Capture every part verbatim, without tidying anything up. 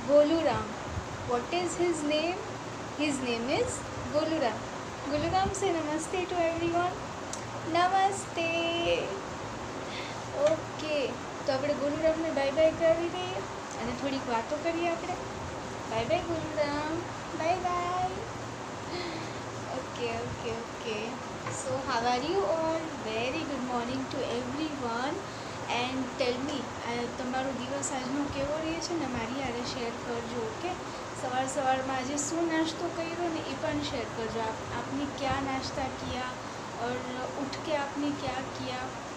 Goluram. What is his name? His name is Goluram. Goluram, say namaste to everyone. Namaste. Okay. તો આપણે ગુરુરામને bye bye કરાવી દઈએ અને થોડીક વાતો કરીએ આપણે. Bye bye Gururam. Bye bye. Okay okay okay. So how are you all? Very good morning to everyone. And tell me, તમારો દિવસ આજનો કેવો રહે છે ને મારી યારે શેર કરજો. ઓકે, સવાર સવારમાં આજે શું નાસ્તો કર્યો ને એ પણ શેર કરજો. आप आपने क्या नाश्ता किया और उठ के आपने क्या किया,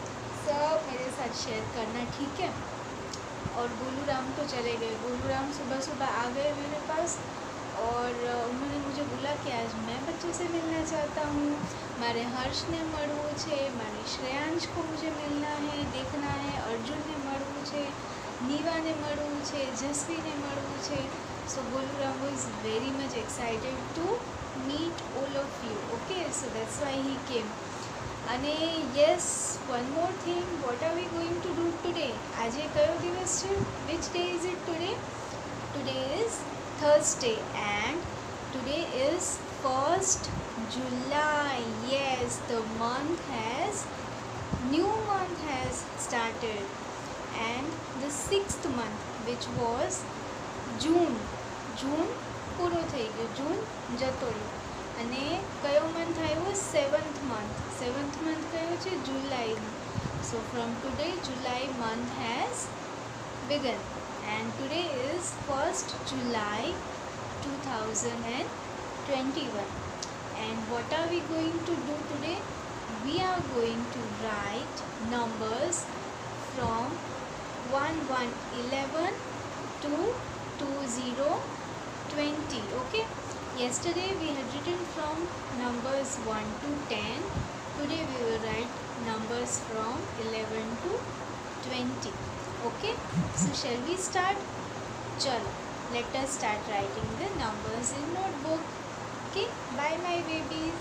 सब मेरे साथ शेयर करना, ठीक है. और गोलूराम तो चले गए. गोलूराम सुबह सुबह आ गए मेरे पास और उन्होंने मुझे बोला कि आज मैं बच्चों से मिलना चाहता हूँ. मारे हर्ष ने मळवू छे, मारे श्रेयांश को मुझे मिलना है, देखना है. अर्जुन ने मळवू छे, नीवा ने मळवू छे, जस्वी ने मळवू छे. So Goluram was very much excited to meet all of you. Okay, so that's why he came. અને yes, one more thing, what are we going to do today? આજે કયો દિવસ છે? Which day is it today? Today is Thursday and today is first July. Yes, the month has, new month has started, and the sixth month, which was June. June પૂરો થઈ ગયો, જૂન જતો રહ્યો. અને કયો મંથ આવ્યો? Seventh month. સેવન્થ મંથ કયો છે? જુલાઈનું. So from today July month has begun and today is first July two thousand twenty-one. And what are we going to do today? We are going to write numbers from one one eleven to two zero twenty. Okay, yesterday we had written from numbers one to ten. Today we will write numbers from eleven to twenty. Okay, so shall we start? Chalo, let us start writing the numbers in notebook. Okay, bye my babies.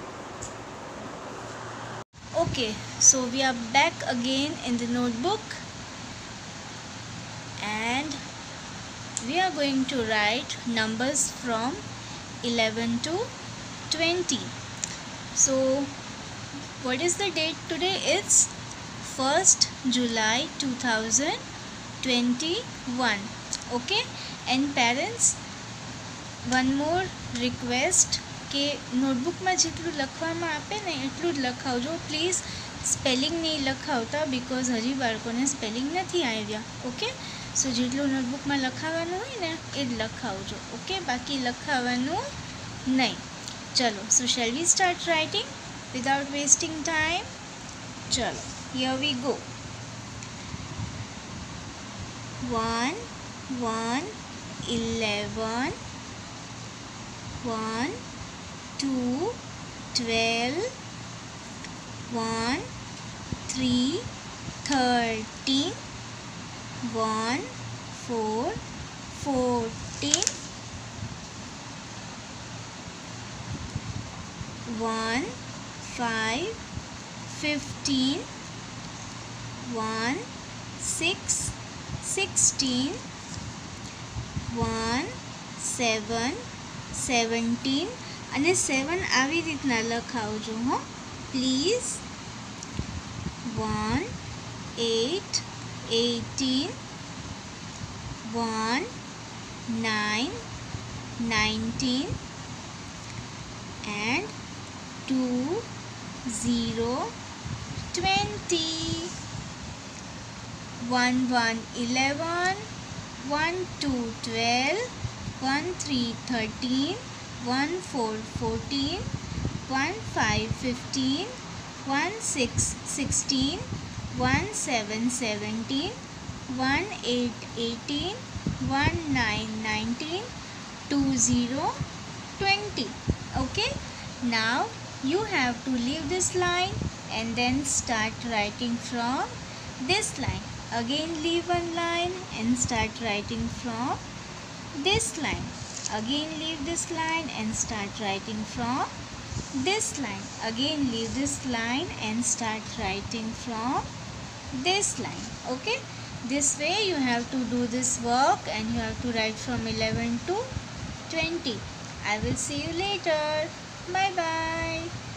Okay, so we are back again in the notebook and we are going to write numbers from eleven to twenty. So what is the date today? It's first July two thousand twenty-one. Okay, and parents, one more request કે નોટબુકમાં જેટલું લખવામાં આપે ને એટલું જ લખાવજો please. Spelling નહીં લખાવતા because હજી બાળકોને સ્પેલિંગ નથી આવ્યા. ઓકે, સો જેટલું નોટબુકમાં લખાવાનું હોય ને એ જ લખાવજો. ઓકે, બાકી લખાવાનું નહીં. ચલો, so shall we start writing without wasting time? ચલો, here we go. one one eleven, one two twelve, one three thirteen, one four fourteen, one five fifteen, one six sixteen, one seven seventeen. અને સેવન આવી રીતના લખાવજો હો please. one eight eighteen, one nine nineteen, and two zero twenty. one one eleven, one two twelve, one three thirteen, one four fourteen, one five fifteen, one six sixteen, one seven seventeen, one eight eighteen, one nine nineteen, two zero twenty. Okay, now you have to leave this line and then start writing from this line. Again leave one line and start writing from this line. Again leave this line and start writing from this line. Again leave this line and start writing from this line. Okay, This way you have to do this work and you have to write from eleven to twenty. I will see you later. Bye bye.